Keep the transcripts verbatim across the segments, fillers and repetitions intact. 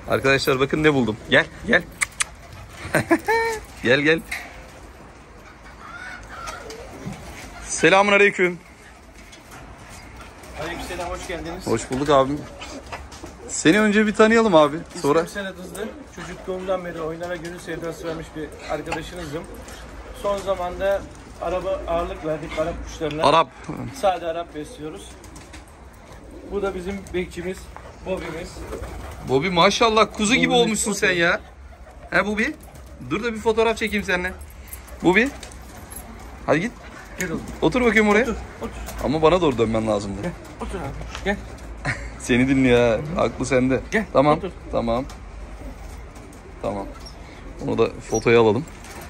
Arkadaşlar bakın ne buldum. Gel gel. Gel gel. Selamünaleyküm. Aleykümselam, hoş geldiniz. Hoş bulduk abim. Seni önce bir tanıyalım abi. Sonra. İsmim Senet Hızlı. Çocukluğumdan beri oyunlara gönül sevdası vermiş bir arkadaşınızım. Son zamanda araba ağırlık verdik Arap kuşlarına. Arap. Sade Arap besliyoruz. Bu da bizim bekçimiz, Bobby'miz. Bobby maşallah kuzu gibi Bobby olmuşsun Bobby. sen ya. He Bobby? Dur da bir fotoğraf çekeyim seninle. Bobby. Hadi git. Gel oğlum. Otur bakayım oraya. Otur, otur. Ama bana doğru dönmen lazımdı. Gel, otur abi. Gel. Seni dinliyor ha. Aklı sende. Gel, Tamam. otur. Tamam. Tamam. Onu da fotoya alalım.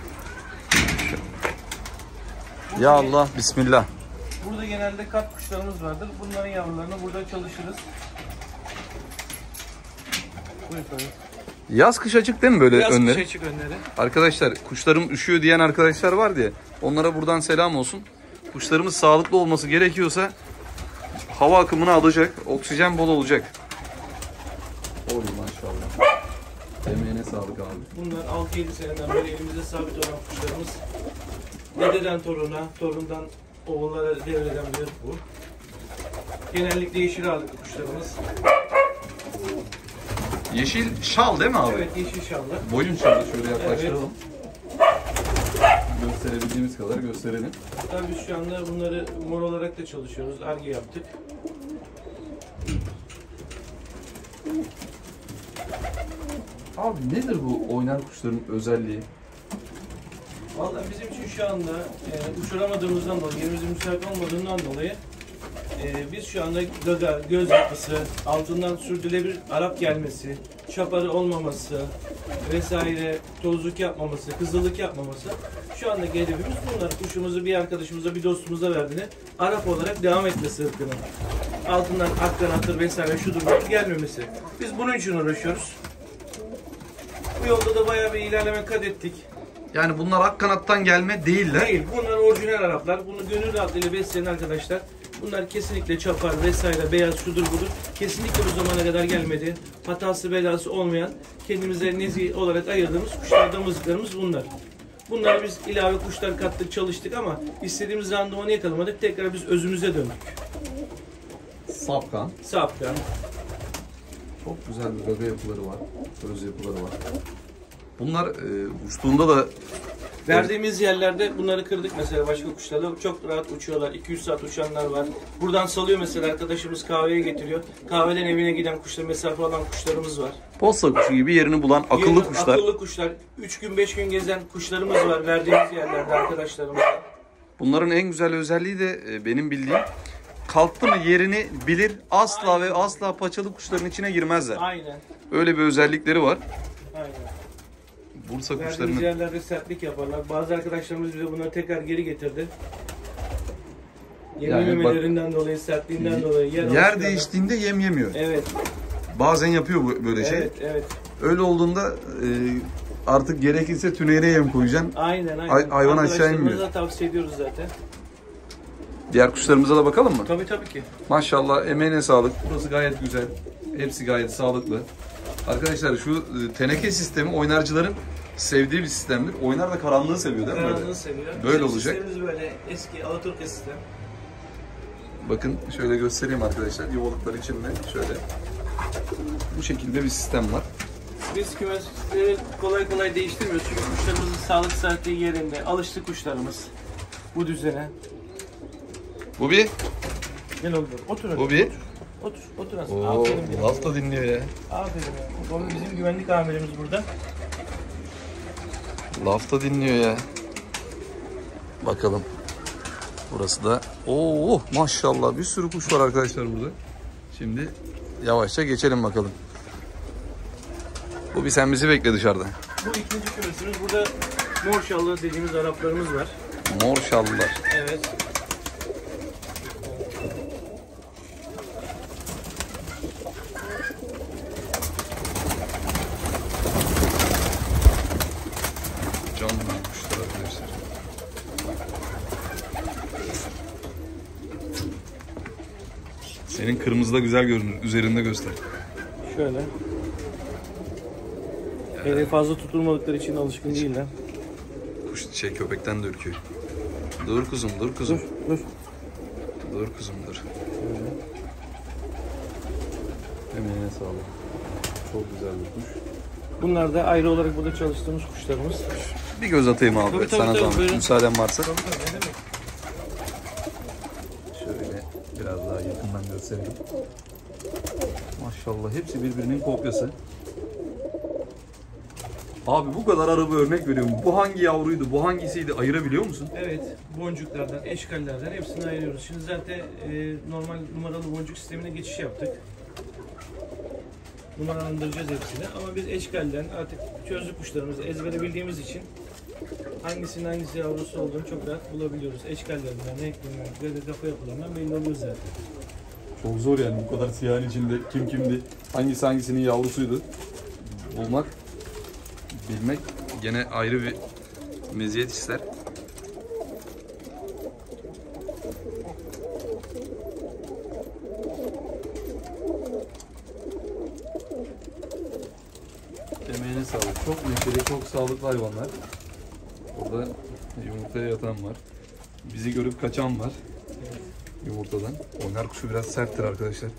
Ya Allah. Bismillah. Burada genelde kat kuşlarımız vardır. Bunların yavrularını burada çalışırız. Buyur tabii. Yaz kış açık değil mi böyle Biraz önleri? kışa çık önleri. Arkadaşlar kuşlarım üşüyor diyen arkadaşlar var diye. Onlara buradan selam olsun. Kuşlarımız sağlıklı olması gerekiyorsa hava akımını alacak. Oksijen bol olacak. Oy maşallah. Emeğine sağlık abi. Bunlar altı yedi seneden beri elimizde sabit olan kuşlarımız. Dededen toruna, torundan oğullara devreden bir bu. Genellikle yeşil ağırlıklı kuşlarımız. Yeşil şal değil mi abi? Evet, yeşil şallı. Boyun şalı şöyle yaklaştıralım. Gösterebildiğimiz kadar gösterelim. Tabii biz şu anda bunları mor olarak da çalışıyoruz. Ar-Ge yaptık. Abi nedir bu oynar kuşların özelliği? Vallahi bizim için şu anda e, uçuramadığımızdan dolayı, yerimizin müsait olmadığından dolayı e, biz şu anda gaga, göz yapısı, altından sürdürülebilir Arap gelmesi, çaparı olmaması vesaire, tozluk yapmaması, kızıllık yapmaması şu anda hedefimiz bunlar. Kuşumuzu bir arkadaşımıza, bir dostumuza verdiğini Arap olarak devam etmesi ırkının. Altından ak kanattır vesaire şudur budur gelmemesi. Biz bunun için uğraşıyoruz. Bu yolda da bayağı bir ilerleme kat ettik. Yani bunlar ak kanattan gelme değiller. Değil. Bunlar orijinal Araplar. Bunu gönül rahatlığıyla besleyen arkadaşlar. Bunlar kesinlikle çapar vesaire, beyaz şudur budur. Kesinlikle bu zamana kadar gelmedi. Hatası belası olmayan, kendimize nezih olarak ayırdığımız kuşlar, damızlıklarımız bunlar. Bunlar biz ilave kuşlar kattık, çalıştık ama istediğimiz randımanı yakalamadık. Tekrar biz özümüze döndük. Safkan. Safkan. Çok güzel bir gaga yapıları var. Öz yapıları var. Bunlar e, uçtuğunda da Verdiğimiz yerlerde bunları kırdık mesela başka kuşlarla. Çok rahat uçuyorlar. iki yüz saat uçanlar var. Buradan salıyor mesela arkadaşımız kahveye getiriyor. Kahveden evine giden kuşlar, mesafe alan kuşlarımız var. posta kuşu gibi yerini bulan akıllı Yerin, kuşlar. Akıllı kuşlar. üç gün beş gün gezen kuşlarımız var verdiğimiz yerlerde arkadaşlarımız. Bunların en güzel özelliği de e, benim bildiğim kalktı mı yerini bilir. Asla Aynen. ve asla paçalı kuşların içine girmezler. Aynen. Öyle bir özellikleri var. Aynen. Bursa Verdiğimiz kuşlarının yerlerde sertlik yaparlar. Bazı arkadaşlarımız bize bunları tekrar geri getirdi. Yeni Yani memelerinden dolayı, sertliğinden dolayı. Yer, yer alışkanlığı- değiştiğinde yem yemiyor. Evet. Bazen yapıyor bu- böyle şey. Evet, evet. Öyle olduğunda e, artık gerekirse tüneyine yem koyacaksın. Aynen, aynen. Hay- hayvan aşağı inmiyor. Arkadaşlarımıza tavsiye ediyoruz zaten. Diğer kuşlarımıza da bakalım mı? Tabii tabii ki. Maşallah emeğine sağlık. Burası gayet güzel. Hepsi gayet sağlıklı. Arkadaşlar şu e, teneke sistemi oynarcıların sevdiği bir sistemdir. Oynar da karanlığı seviyor değil mi? Karanlığı Böyle? seviyor. Böyle Bizim olacak. sistemimiz böyle eski Alaturka sistem. Bakın şöyle göstereyim arkadaşlar. Yuvalıklar içinde şöyle. Bu şekilde bir sistem var. Biz kümesleri kolay kolay değiştirmiyoruz çünkü kuşlarımızın sağlık saati yerinde. Alıştı kuşlarımız bu düzene. Bu bir. Gel oğlum. Otur hadi. Bu bir. Otur. Otur aslında. Oo, Aferin benim. laf da dinliyor ya. Aferin ya. Bu bizim güvenlik amirimiz burada. Laf da dinliyor ya. Bakalım. Burası da. Oo maşallah bir sürü kuş var arkadaşlar burada. Şimdi yavaşça geçelim bakalım. Bu bir sen bizi bekle dışarıda. Bu ikinci kümesimiz. Burada mor şallı dediğimiz Araplarımız var. Mor şallılar. Evet. Canlı kuşlar arkadaşlar. Senin kırmızı da güzel görünür. Üzerinde göster. Şöyle. Hele fazla tutulmadıkları için alışkın değiller. Kuş şey köpekten de ürküyor. Dur kuzum, dur kuzum. Dur. Dur kuzum, dur. Emeğine sağlık. Çok güzel bir kuş. Bunlar da ayrı olarak burada çalıştığımız kuşlarımız. Bir göz atayım abi. Tabii, tabii, sana tabii, zahmet. buyurun. Müsaaden varsa. Tabii tabii, ne demek? Şöyle biraz daha yakından göstereyim. Maşallah hepsi birbirinin kopyası. Abi bu kadar araba örnek veriyorum. Bu hangi yavruydu, bu hangisiydi ayırabiliyor musun? Evet, boncuklardan, eşkallerden hepsini ayırıyoruz. Şimdi zaten e, normal numaralı boncuk sistemine geçiş yaptık. Numaralandıracağız hepsini ama biz eşkalden artık çözdük kuşlarımızı ezbere bildiğimiz için hangisinin hangisi yavrusu olduğunu çok rahat bulabiliyoruz. Eşkallerinden, renklerinden, göze kafa yapılarından belli oluyor zaten. Çok zor yani bu kadar siyahın içinde kim kimdi, hangisi hangisinin yavrusuydu bulmak, bilmek gene ayrı bir meziyet ister. Emeğine sağlık. Çok neşeli, çok sağlıklı hayvanlar. Burada yumurtaya yatan var. Bizi görüp kaçan var. Yumurtadan. Oynar kuşu biraz serttir arkadaşlar.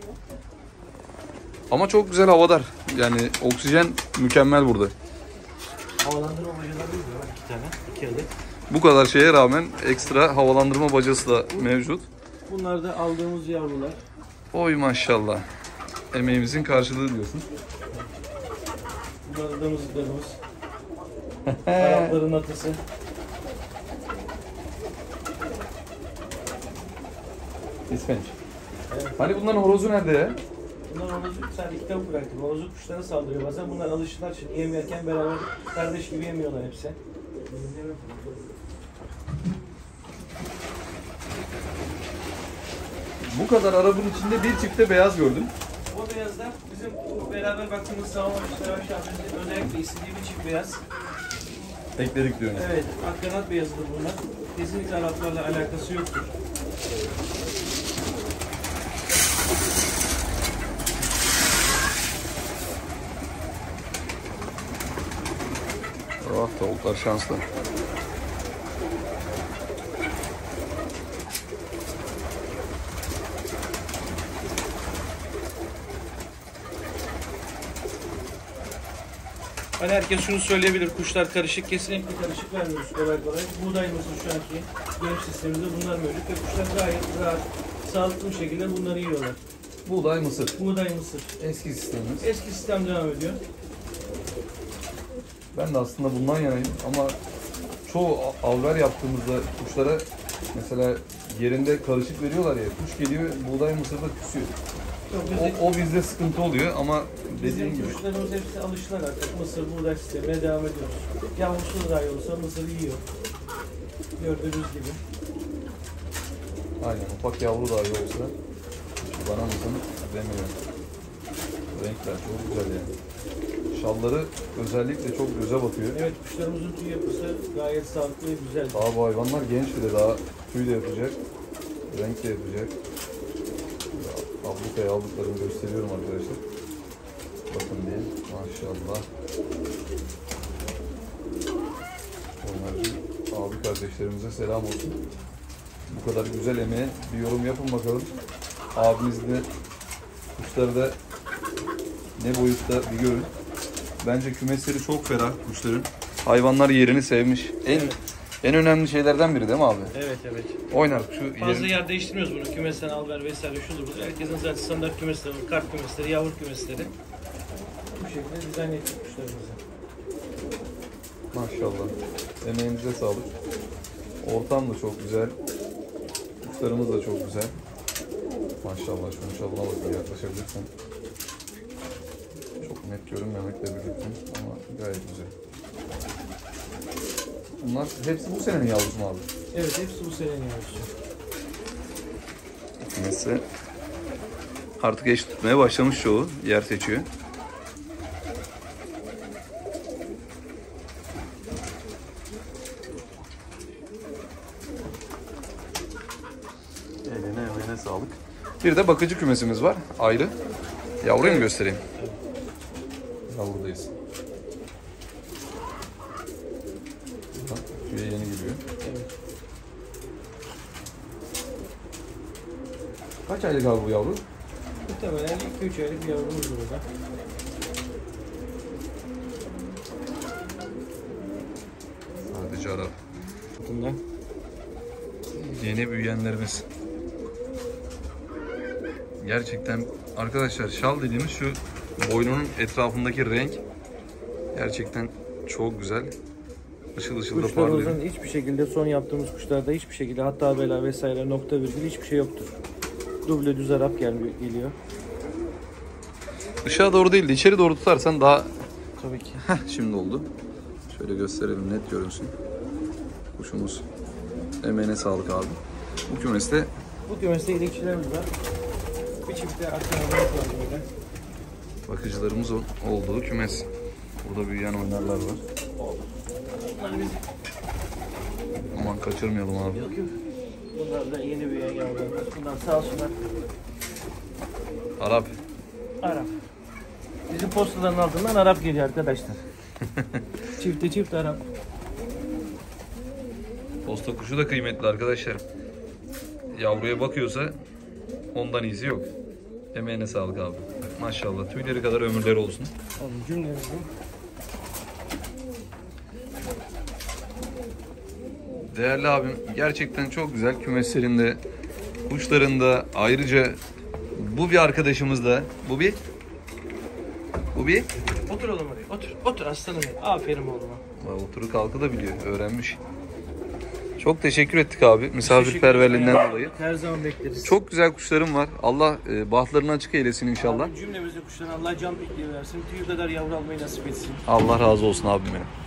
Ama çok güzel havadar. Yani oksijen mükemmel burada. Havalandırma bacaları var iki tane, iki adet. Bu kadar şeye rağmen ekstra havalandırma bacası da mevcut. Bunlar da aldığımız yavrular. Oy maşallah. Emeğimizin karşılığı diyorsun. Bunlar da damızlıklarımız. Arapların atısı. İspenç. Evet. Hani bunların horozu nerede ya? Bunlar horozu sadece iki tavuk bıraktım. Horozu kuşlara saldırıyor bazen. Bunlar alışırlar için yem yerken beraber kardeş gibi yemiyorlar hepsi. Bu kadar arabanın içinde bir çifte beyaz gördüm. O beyazlar bizim beraber baktığımız sağlamışlar aşağımızda özellikle istediği bir çift beyaz. Ekledik diyorum. Evet, akkanat beyazıdır bunlar. Kesinlikle Araplarla alakası yoktur. Ah tavuklar şanslı. Hani herkes şunu söyleyebilir, kuşlar karışık, kesinlikle karışık vermiyoruz kolay kolay. Buğday mısır şu anki yem sistemimizde bunlar mevcut ve kuşlar gayet rahat, sağlıklı bir şekilde bunları yiyorlar. Buğday, mısır. Buğday mısır. Eski sistemimiz. Eski sistem devam ediyor. Ben de aslında bundan yanayım ama çoğu alver yaptığımızda kuşlara mesela yerinde karışık veriyorlar ya, kuş geliyor buğday mısırda küsüyor. O, o bizde sıkıntı oluyor ama dediğim Bizim gibi. kuşlarımız hepsi alıştılar artık. Mısır, buğday sistemine devam ediyoruz. Yavrusu da dahi olsa mısır yiyor. Gördüğünüz gibi. Aynen ufak yavru dahi olsa bana mısın demiyor. Renkler çok güzel yani. Şalları özellikle çok göze batıyor. Evet, kuşlarımızın tüy yapısı gayet sağlıklı ve güzel. Daha bu hayvanlar genç bile, daha tüy de yapacak, renk de yapacak. Ablukaya aldıklarını gösteriyorum arkadaşlar. Bakın diye. Maşallah. Onlarca abi kardeşlerimize selam olsun. Bu kadar güzel emeğe bir yorum yapın bakalım. Abimiz de kuşları da ne boyutta bir görün. Bence kümesleri çok ferah kuşların. Hayvanlar yerini sevmiş. En Evet. en önemli şeylerden biri değil mi abi? Evet evet. Oynar şu Fazla yerin- yer değiştirmiyoruz bunu. Kümesten alver vesaire şudur budur. Herkesin zaten standart kümesleri var. Kart kümesleri, yavru kümesleri. Bu şekilde dizayn ettik kuşlarımızı. Maşallah. Emeğinize sağlık. Ortam da çok güzel. Kuşlarımız da çok güzel. Maşallah şunun şalına bakın, yaklaşabilirsen. Çok net görünmemekle birlikte ama gayet güzel. Bunlar hepsi bu senenin yavrusu mu abi? Evet, hepsi bu senenin yavrusu. Kümesi artık eş tutmaya başlamış çoğu. Yer seçiyor. Eline emeğine sağlık. Bir de bakıcı kümesimiz var ayrı. Yavruyu mu göstereyim? Yavrudayız. Tüye yeni giriyor. Evet. Kaç aylık abi bu yavru? Muhtemelen iki üç aylık bir yavrumuz burada. Sadece Arap. Bunda. Yeni büyüyenlerimiz. Gerçekten arkadaşlar şal dediğimiz şu boynunun etrafındaki renk gerçekten çok güzel. Işıl ışıl da parlıyor. Kuşlarımızın hiçbir şekilde son yaptığımız kuşlarda hiçbir şekilde hatta bela vesaire nokta virgül hiçbir şey yoktur. Duble düz Arap gel geliyor. Dışarı doğru değil de içeri doğru tutarsan daha Tabii ki. Heh, şimdi oldu. Şöyle gösterelim net görünsün. Kuşumuz. Emeğine sağlık abi. Bu kümeste Bu kümeste ilikçilerimiz var. Bir çifte aktarımız var böyle. bakıcılarımız ol- olduğu kümes. Burada büyüyen oynarlar var. Bunlar bizim. Aman kaçırmayalım abi. Yok yok. Bunlar da yeni büyüyen yavrularımız. Bunlar sağ olsunlar. Arap. Arap. Bizim postaların altından Arap geliyor arkadaşlar. Çifte çift Arap. Posta kuşu da kıymetli arkadaşlar. Yavruya bakıyorsa ondan iyisi yok. Emeğine sağlık abi. Maşallah tüyleri kadar ömürleri olsun. Oğlum cümlemizin. Değerli abim gerçekten çok güzel kümeslerinde, kuşlarında ayrıca bu bir arkadaşımız da bu bir bu bir Otur oğlum oraya. Otur. Otur aslanım. Aferin oğluma. Vay, oturu kalkı da biliyor, öğrenmiş. Çok teşekkür ettik abi misafirperverliğinden dolayı. Her zaman bekleriz. Çok güzel kuşlarım var. Allah e, bahtlarını açık eylesin inşallah. Abi cümlemizde kuşlara Allah can bekliyor versin. Tüyü kadar yavru almayı nasip etsin. Allah razı olsun abim benim.